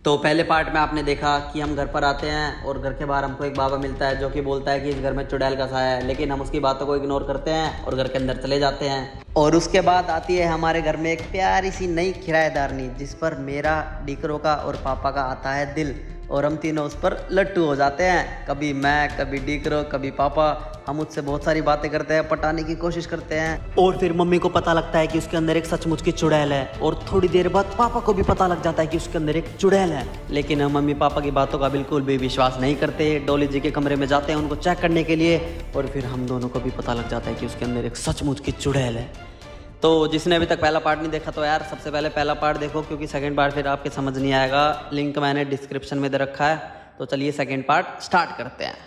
तो पहले पार्ट में आपने देखा कि हम घर पर आते हैं और घर के बाहर हमको एक बाबा मिलता है जो कि बोलता है कि इस घर में चुड़ैल का साया है, लेकिन हम उसकी बातों को इग्नोर करते हैं और घर के अंदर चले जाते हैं। और उसके बाद आती है हमारे घर में एक प्यारी सी नई किराएदारनी जिस पर मेरा, डीकरो का और पापा का आता है दिल, और हम तीनों उस पर लट्टू हो जाते हैं। कभी मैं, कभी डीकरो, कभी पापा। हम उससे बहुत सारी बातें करते हैं, पटाने की कोशिश करते हैं। और फिर मम्मी को पता लगता है कि उसके अंदर एक सचमुच की चुड़ैल है, और थोड़ी देर बाद पापा को भी पता लग जाता है कि उसके अंदर एक चुड़ैल है। लेकिन हम मम्मी पापा की बातों का बिल्कुल भी विश्वास नहीं करते। डॉली जी के कमरे में जाते हैं उनको चेक करने के लिए, और फिर हम दोनों को भी पता लग जाता है कि उसके अंदर एक सचमुच की चुड़ैल है। तो जिसने अभी तक पहला पार्ट नहीं देखा तो यार सबसे पहले पहला पार्ट देखो, क्योंकि सेकंड पार्ट फिर आपके समझ नहीं आएगा। लिंक मैंने डिस्क्रिप्शन में दे रखा है। तो चलिए सेकंड पार्ट स्टार्ट करते हैं।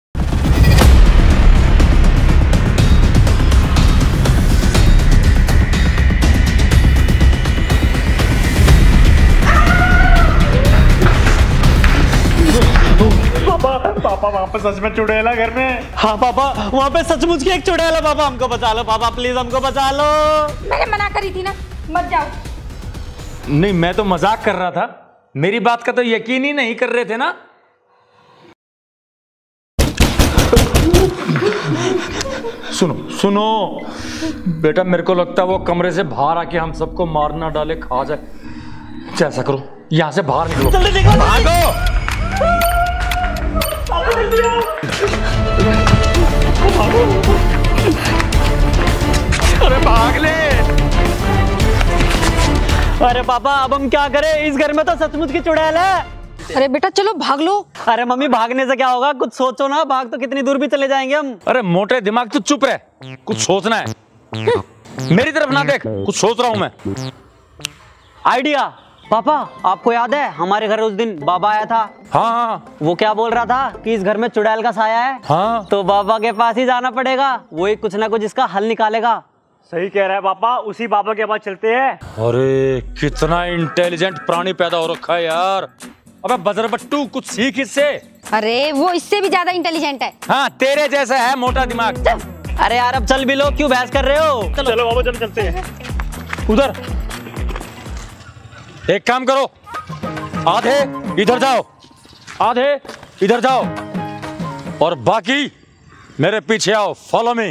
पापा वहाँ पे सच में चुड़ैल है घर में। हाँ पापा, वहाँ पे सचमुच की एक चुड़ैल है। पापा हमको बचा लो, पापा प्लीज हमको बचा लो। मैंने मना करी थी ना, मत जाओ। नहीं, मैं तो मजाक कर रहा था, मेरी बात का तो यकीन ही नहीं कर रहे थे ना। सुनो सुनो बेटा, मेरे को लगता है वो कमरे से बाहर आके हम सबको मारना डाले, खा जाए। ऐसा करो, यहाँ से बाहर निकलो, जल्दी निकलो, भागो। अरे भाग ले। अरे पापा अब हम क्या करें, इस घर में तो सचमुच की चुड़ैल है। अरे बेटा चलो भाग लो। अरे मम्मी भागने से क्या होगा, कुछ सोचो ना, भाग तो कितनी दूर भी चले जाएंगे हम। अरे मोटे दिमाग, तू चुप रह, कुछ सोचना है। मेरी तरफ ना देख, कुछ सोच रहा हूं मैं। आइडिया। पापा आपको याद है हमारे घर उस दिन बाबा आया था? हाँ। वो क्या बोल रहा था कि इस घर में चुड़ैल का साया है। हाँ। तो बाबा के पास ही जाना पड़ेगा, वो ही कुछ ना कुछ इसका हल निकालेगा। सही कह रहा है पापा, उसी बाबा के पास चलते हैं। अरे कितना इंटेलिजेंट प्राणी पैदा हो रखा है यार। अबे बजरबट्टू, कुछ सीख इससे। अरे वो इससे भी ज्यादा इंटेलिजेंट है। हाँ, तेरे जैसा है मोटा दिमाग। अरे यार अब चल भी लो, क्यों बहस कर रहे हो? चलो बाबा चलते हैं। उधर एक काम करो, आधे इधर जाओ, आधे इधर जाओ, और बाकी मेरे पीछे आओ। Follow me.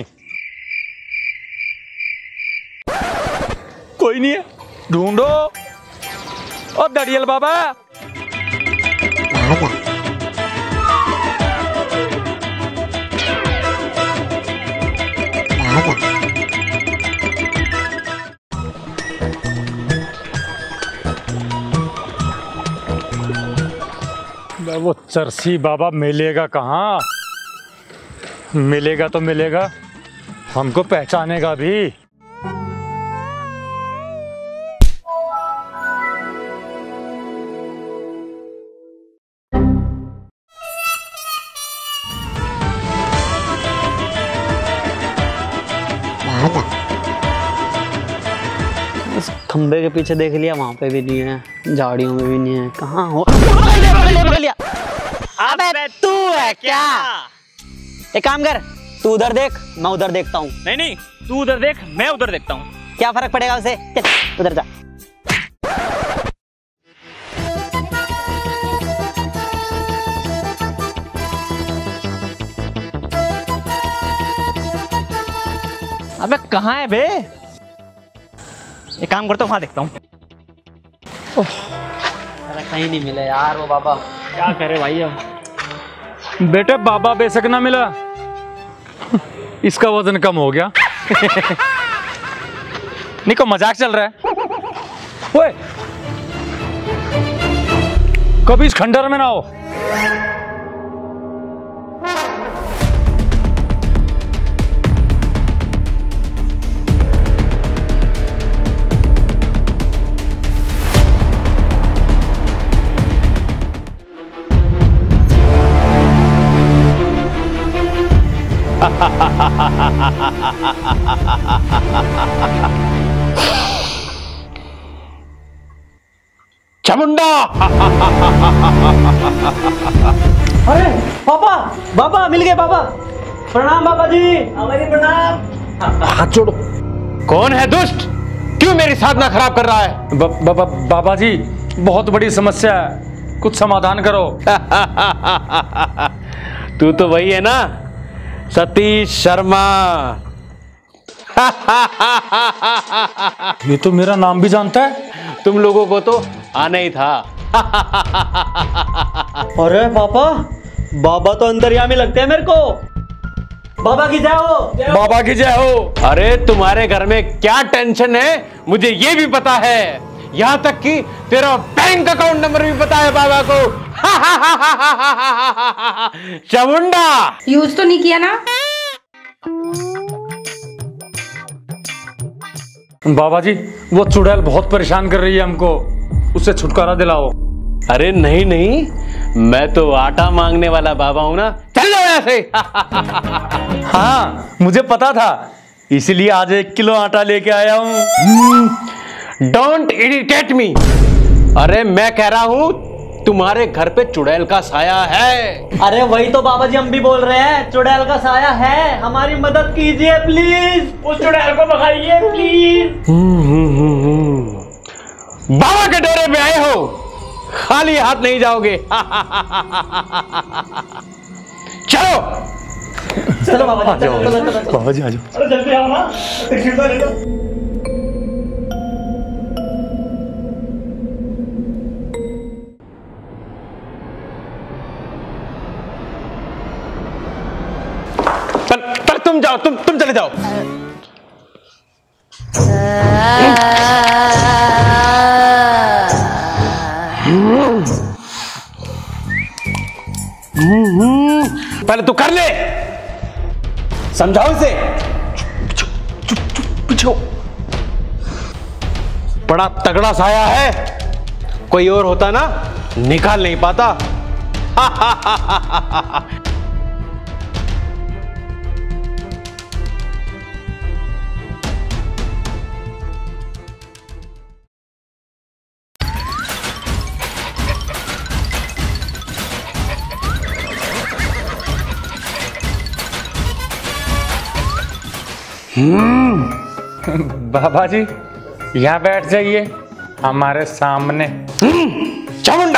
कोई नहीं है, ढूंढो। और दड़ियल बाबा, वो चरसी बाबा मिलेगा कहाँ? मिलेगा तो मिलेगा, हमको पहचानेगा भी। उस खंबे के पीछे देख लिया, वहां पे भी नहीं है, झाड़ियों में भी नहीं है, कहाँ हो? अबे तू है क्या? एक काम कर, तू उधर देख, मैं उधर देखता हूँ। नहीं, तू उधर देख, मैं उधर देखता हूँ। क्या फर्क पड़ेगा उसे? उधर जा। अबे कहाँ है बे? एक काम करता हूँ, वहां देखता हूँ। अरे कहीं नहीं मिले यार वो बाबा। क्या करे भाई अब? बेटे बाबा बेशक ना मिला, इसका वजन कम हो गया। निको मजाक चल रहा है। ओए, कभी इस खंडर में ना हो। चामुंडा। अरे पापा, बाबा मिल गए। बाबा प्रणाम। बाबा जी हमारी प्रणाम। हाथ जोड़ो। कौन है दुष्ट, क्यों मेरी साधना खराब कर रहा है? बाबा जी बहुत बड़ी समस्या है, कुछ समाधान करो। तू तो वही है ना, सतीश शर्मा। ये तो मेरा नाम भी जानता है। तुम लोगों को तो आना ही था। अरे पापा, बाबा तो अंतर्यामी लगते हैं मेरे को। बाबा की जय हो। बाबा की जय हो। अरे तुम्हारे घर में क्या टेंशन है मुझे ये भी पता है, यहां तक कि तेरा बैंक अकाउंट नंबर भी पता है बाबा को। चामुंडा। यूज तो नहीं किया ना? बाबा जी, वो चुड़ैल बहुत परेशान कर रही है हमको, उससे छुटकारा दिलाओ। अरे नहीं नहीं, मैं तो आटा मांगने वाला बाबा हूं ना, चल जाओ यहाँ से। हाँ, मुझे पता था, इसलिए आज 1 किलो आटा लेके आया हूँ। Don't irritate me. अरे मैं कह रहा हूं तुम्हारे घर पे चुड़ैल का साया है। अरे वही तो बाबा जी हम भी बोल रहे हैं, चुड़ैल का साया है, हमारी मदद कीजिए प्लीज, उस चुड़ैल को भगाइए प्लीज। बाबा के डेरे पे आए हो, खाली हाथ नहीं जाओगे। चलो चलो बाबा जी, चलो। बाबा जी आ जाओ। अरे जल्दी आओ ना, खिड़की ले लो। पर तुम जाओ, तुम चले जाओ। पहले तू कर ले, समझाओ इसे। पीछे बड़ा तगड़ा साया है, कोई और होता ना निकाल नहीं पाता। बाबा जी, यहाँ बैठ जाइए हमारे सामने। चामुंडा,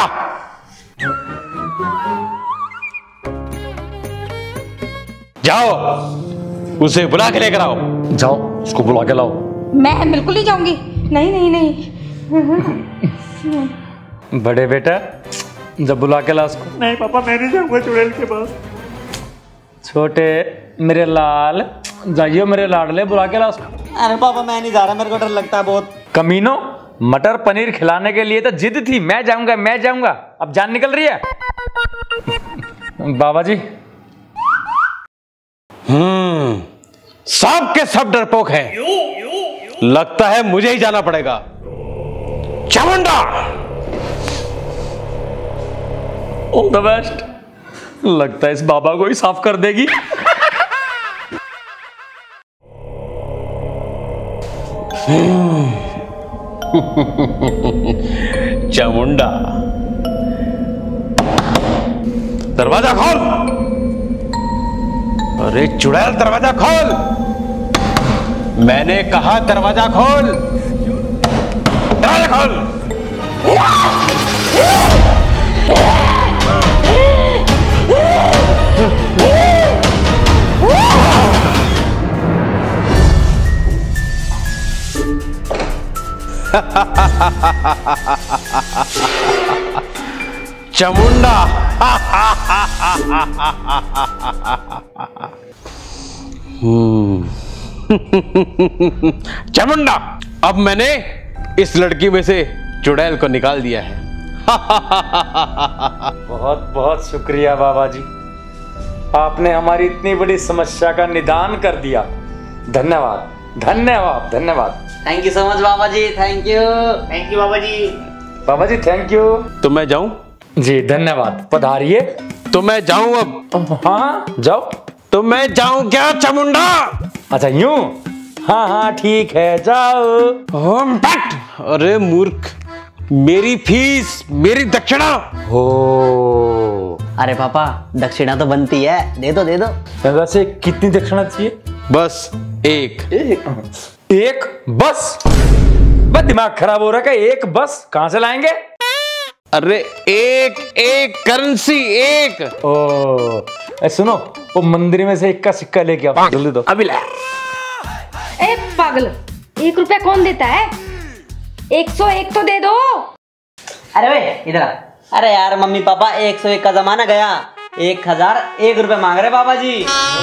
जाओ उसे बुला के लेकर आओ। जाओ, उसको बुला के लाओ। मैं बिल्कुल नहीं जाऊंगी। नहीं नहीं नहीं। बड़े बेटा, जब बुला के ला उसको। नहीं पापा, मैं नहीं जाऊंगा चुड़ैल के पास। छोटे मेरे लाल, जाइए मेरे लाडले, बुला के ला उसको। अरे पापा मैं नहीं जा रहा, मेरे को डर लगता है बहुत। कमीनो, मटर पनीर खिलाने के लिए तो जिद थी, मैं जाऊंगा मैं जाऊंगा, अब जान निकल रही है। बाबा जी, सब के सब डरपोक हैं, लगता है मुझे ही जाना पड़ेगा। Chamunda, all the best. लगता है इस बाबा को ही साफ कर देगी। चामुंडा, दरवाजा खोल। अरे चुड़ैल, दरवाजा खोल, मैंने कहा दरवाजा खोल, दरवाजा खोल। चामुंडा, चामुंडा, अब मैंने इस लड़की में से चुड़ैल को निकाल दिया है। बहुत बहुत शुक्रिया बाबा जी, आपने हमारी इतनी बड़ी समस्या का निदान कर दिया। धन्यवाद धन्यवाद धन्यवाद। Thank you so much Baba ji, thank you. Thank you Baba ji. Baba ji thank you. तो मैं जाऊं? जी धन्यवाद, पधारिए। तो मैं जाऊं अब? हाँ जाओ। तो मैं जाऊं क्या चामुंडा? अच्छा यूं? हाँ हाँ ठीक है, जाओ। अरे मूर्ख, मेरी फीस, मेरी दक्षिणा। हो, अरे पापा, दक्षिणा तो बनती है, दे दो दे दो। वैसे कितनी दक्षिणा चाहिए? बस एक। एक बस? बस दिमाग खराब हो रहा है, एक बस कहां से लाएंगे? अरे एक एक करेंसी एक। ओ सुनो, वो मंदिर में से 1 का सिक्का लेके आओ, जल्दी दो। अभी ला। ए पागल, 1 रुपया कौन देता है? 101 तो दे दो। अरे भाई इधर आ। अरे यार मम्मी पापा 101 का जमाना गया, 1001 रुपए मांग रहे पापा जी।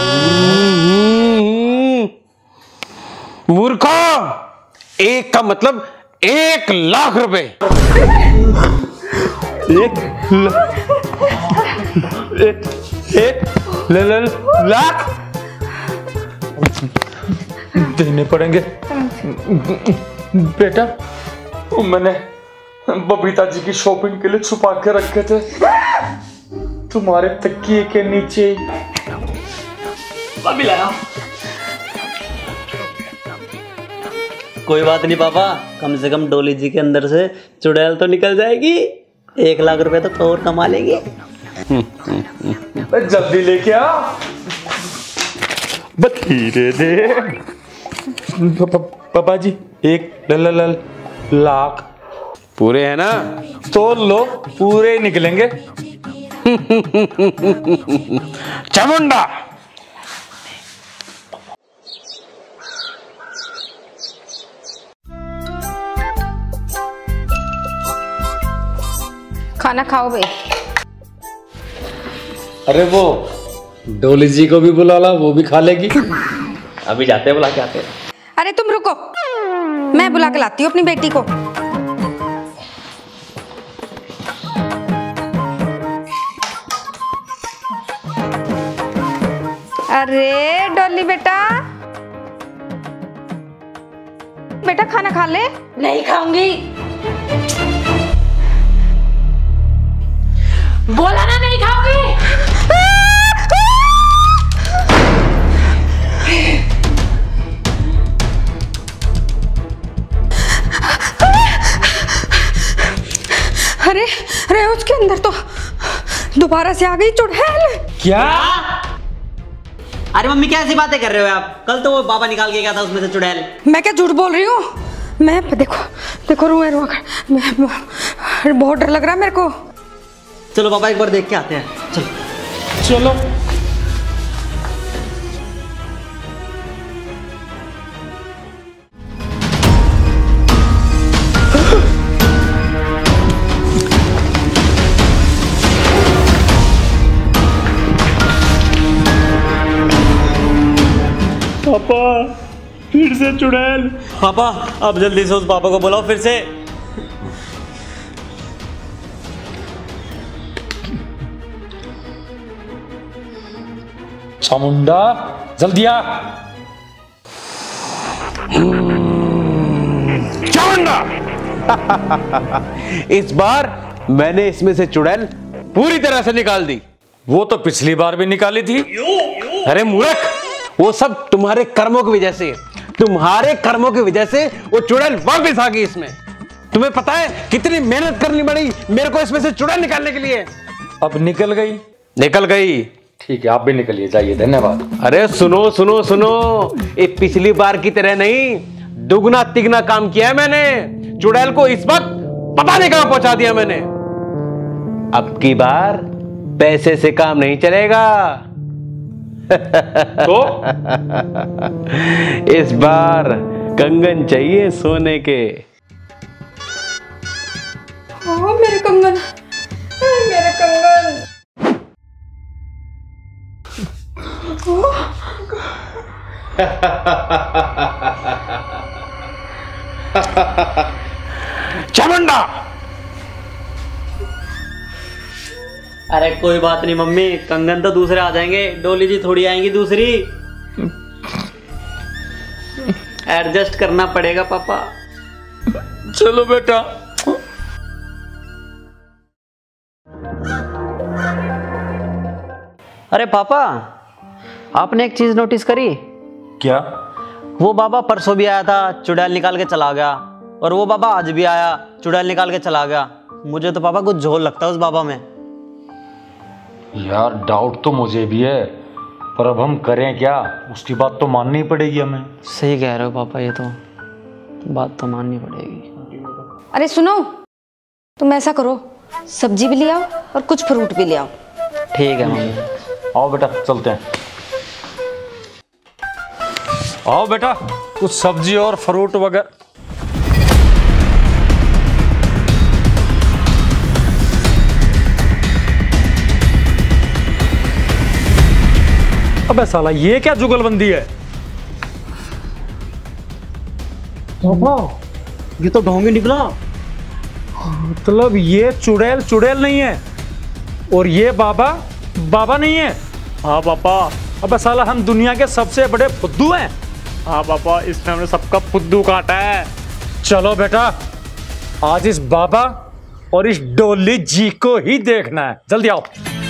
मूर्खा, 1 का मतलब 1,00,000 रुपए। 1,00,000 देने पड़ेंगे बेटा। मैंने बबीता जी की शॉपिंग के लिए छुपा के रखे थे तुम्हारे तकिए के नीचे। अभी लाया। कोई बात नहीं पापा, कम से कम डोली जी के अंदर से चुड़ैल तो निकल जाएगी, 1,00,000 रुपए तो और कमा लेंगे। जल्दी लेके आ, धीरे दे। पापा जी 1,00,000 पूरे है ना? तो लो, पूरे निकलेंगे। चामुंडा, खाना खाओ भाई। अरे वो डोली जी को भी बुला ला, वो भी खा लेगी। अभी जाते हैं, बुला के आते हैं। अरे तुम रुको, मैं बुला के लाती हूँ अपनी बेटी को। अरे डॉली बेटा, बेटा खाना खा ले। नहीं खाऊंगी। बोला ना नहीं खाऊंगी। अरे अरे उसके अंदर तो दोबारा से आ गई चुड़ैल। क्या? अरे मम्मी कैसी बातें कर रहे हो आप? कल तो वो बाबा निकाल के गया था उसमें से चुड़ैल। मैं क्या झूठ बोल रही हूँ? मैं देखो देखो रुआ रुआ बहुत डर लग रहा है मेरे को। चलो पापा एक बार देख के आते हैं। चलो चलो। पापा फिर से चुड़ैल। पापा अब जल्दी से उस पापा को बुलाओ फिर से। चामुंडा जल्दी आ। चामुंडा, इस बार मैंने इसमें से चुड़ैल पूरी तरह से निकाल दी। वो तो पिछली बार भी निकाली थी। अरे मूर्ख, वो सब तुम्हारे कर्मों की वजह से, तुम्हारे कर्मों की वजह से वो चुड़ैल वापस आ गई इसमें। तुम्हें पता है कितनी मेहनत करनी पड़ी मेरे को इसमें से चुड़ैल निकालने के लिए? अब निकल गई। निकल गई। ठीक है, आप भी निकलिए, जाइए। धन्यवाद। अरे सुनो सुनो सुनो, ये पिछली बार की तरह नहीं, दुगना तिगना काम किया है मैंने। चुड़ैल को इस वक्त पता नहीं कहां पहुंचा दिया मैंने। अब की बार पैसे से काम नहीं चलेगा। तो इस बार कंगन चाहिए सोने के। हाँ मेरे कंगन, मेरे कंगन। चामुंडा, अरे कोई बात नहीं मम्मी, कंगन तो दूसरे आ जाएंगे, डोली जी थोड़ी आएंगी दूसरी। एडजस्ट करना पड़ेगा पापा। चलो बेटा। अरे पापा, आपने एक चीज नोटिस करी? क्या? वो बाबा परसों भी आया था, चुड़ैल निकाल के चला गया, और वो बाबा आज भी आया, चुड़ैल निकाल के चला गया। मुझे तो पापा कुछ झोल लगता है उस बाबा में। यार डाउट तो मुझे भी है, पर अब हम करें क्या? उसकी बात तो माननी ही पड़ेगी हमें। सही कह रहे हो पापा, ये तो बात तो माननी पड़ेगी। अरे सुनो, तुम ऐसा करो, सब्जी भी ले आओ और कुछ फ्रूट भी ले आओ। ठीक है मम्मी। आओ बेटा चलते हैं। आओ बेटा कुछ सब्जी और फ्रूट वगैरह। अबे साला ये क्या जुगलबंदी है? ये तो ढोंगी निकला। मतलब ये चुड़ैल चुड़ैल नहीं है और ये बाबा बाबा नहीं है। हाँ पापा। अबे साला हम दुनिया के सबसे बड़े फुद्दू हैं। हाँ पापा, इसने हमने सबका फुद्दू काटा है। चलो बेटा आज इस बाबा और इस डोली जी को ही देखना है। जल्दी आओ।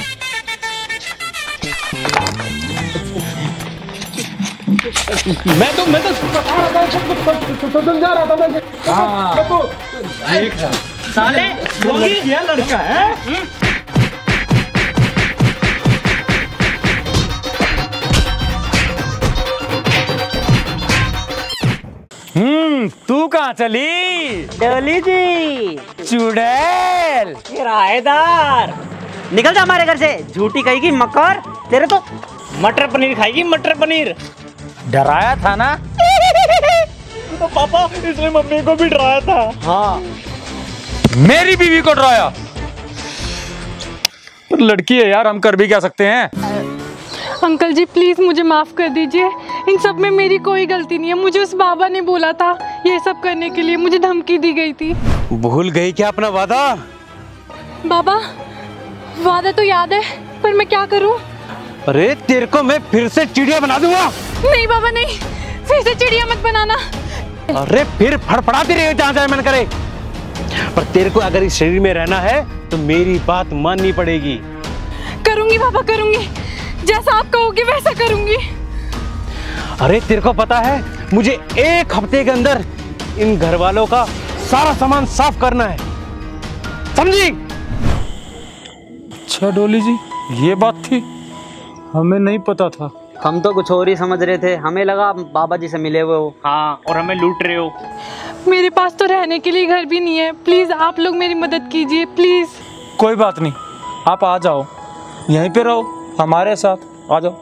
मैं तो बता रहा था समझा रहा था मैं। हाँ तो देख रहा साले लड़की है लड़का है। तू कहाँ चली? डोली जी। चुड़ैल किराएदार निकल जा हमारे घर से, झूठी कहेगी मक्कर। तेरे तो मटर पनीर खाएगी, मटर पनीर। डराया था ना? तो पापा इसने मम्मी को भी डराया था। हाँ मेरी बीवी को डराया। लड़की है यार, हम कर भी क्या सकते हैं। अंकल जी प्लीज मुझे माफ कर दीजिए, इन सब में मेरी कोई गलती नहीं है। मुझे उस बाबा ने बोला था ये सब करने के लिए, मुझे धमकी दी गई थी। भूल गई क्या अपना वादा? बाबा वादा तो याद है पर मैं क्या करूं? अरे तेरे को मैं फिर से चिड़िया बना दूंगा। नहीं बाबा नहीं, फिर से चिड़िया मत बनाना। अरे फिर फड़फड़ाती रही जहाँ जाए मन करे। पर तेरे को अगर इस शरीर में रहना है तो मेरी बात माननी पड़ेगी। करूंगी बाबा करूंगी, जैसा आप कहोगे वैसा करूंगी। अरे तेरे को पता है मुझे एक हफ्ते के अंदर इन घर वालों का सारा सामान साफ करना है, समझी? अच्छा डोली जी ये बात थी, हमें नहीं पता था। हम तो कुछ और ही समझ रहे थे, हमें लगा आप बाबा जी से मिले हुए हो। हाँ और हमें लूट रहे हो। मेरे पास तो रहने के लिए घर भी नहीं है, प्लीज आप लोग मेरी मदद कीजिए प्लीज। कोई बात नहीं, आप आ जाओ, यहीं पे रहो हमारे साथ, आ जाओ।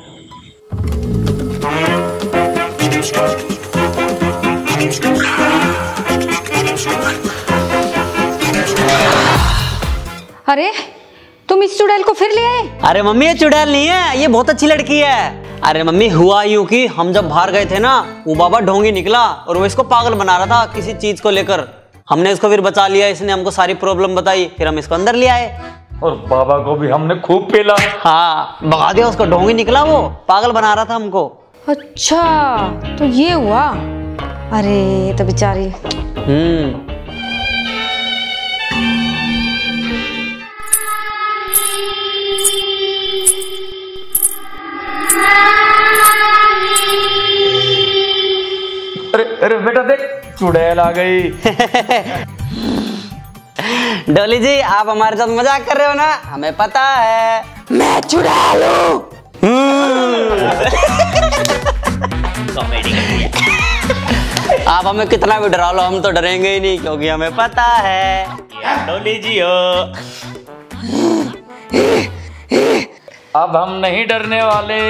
अरे तुम इस चुड़ैल को फिर ले आए? अरे मम्मी ये चुड़ैल नहीं है, ये बहुत अच्छी लड़की है। अरे मम्मी हुआ यूं कि हम जब बाहर गए थे ना, वो बाबा ढोंगी निकला और वो इसको पागल बना रहा था किसी चीज को लेकर। हमने इसको फिर बचा लिया, इसने हमको सारी प्रॉब्लम बताई, फिर हम इसको अंदर ले आए और बाबा को भी हमने खूब पेला। हाँ भगा दिया उसको, ढोंगी निकला, वो पागल बना रहा था हमको। अच्छा तो ये हुआ। अरे तो बेचारी। अरे अरे बेटा देख चुड़ैल आ गई। डोली जी आप हमारे साथ मजाक कर रहे हो ना, हमें पता है। मैं चुड़ैल हूँ। आप हमें कितना भी डरा लो हम तो डरेंगे ही नहीं, क्योंकि हमें पता है। डोली जी हो। अब हम नहीं डरने वाले।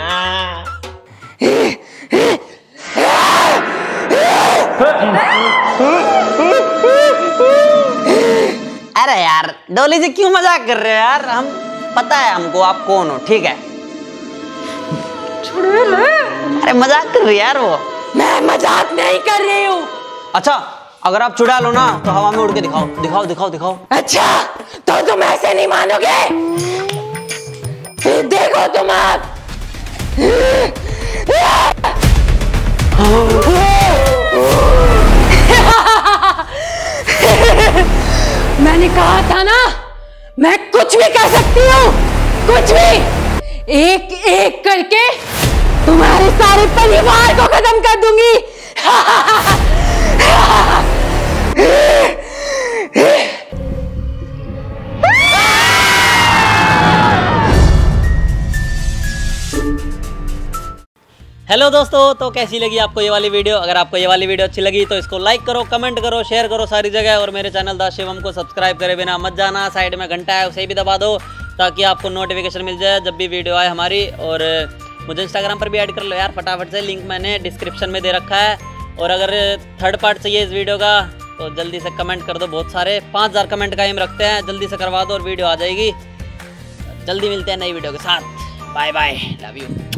अरे यार डोली जी क्यों मजाक कर रहे हो यार, हम पता है हमको आप कौन हो, ठीक है। अरे मजाक कर रही है यार वो। मैं मजाक नहीं कर रही हूँ। अच्छा अगर आप चुड़ैल हो ना तो हवा में उड़ के दिखाओ दिखाओ दिखाओ दिखाओ। अच्छा तो तुम ऐसे नहीं मानोगे, फिर देखो तुम आप। मैंने कहा था ना मैं कुछ भी कर सकती हूँ, कुछ भी। एक एक करके तुम्हारे सारे परिवार को खत्म कर दूंगी। हेलो दोस्तों, तो कैसी लगी आपको ये वाली वीडियो? अगर आपको ये वाली वीडियो अच्छी लगी तो इसको लाइक करो, कमेंट करो, शेयर करो सारी जगह, और मेरे चैनल द शिवम को सब्सक्राइब करे बिना मत जाना। साइड में घंटा है उसे भी दबा दो ताकि आपको नोटिफिकेशन मिल जाए जब भी वीडियो आए हमारी। और मुझे इंस्टाग्राम पर भी ऐड कर लो यार फटाफट से, लिंक मैंने डिस्क्रिप्शन में दे रखा है। और अगर थर्ड पार्ट चाहिए इस वीडियो का तो जल्दी से कमेंट कर दो, बहुत सारे 5000 कमेंट का एम रखते हैं, जल्दी से करवा दो और वीडियो आ जाएगी। जल्दी मिलते हैं नई वीडियो के साथ। Bye bye, love you.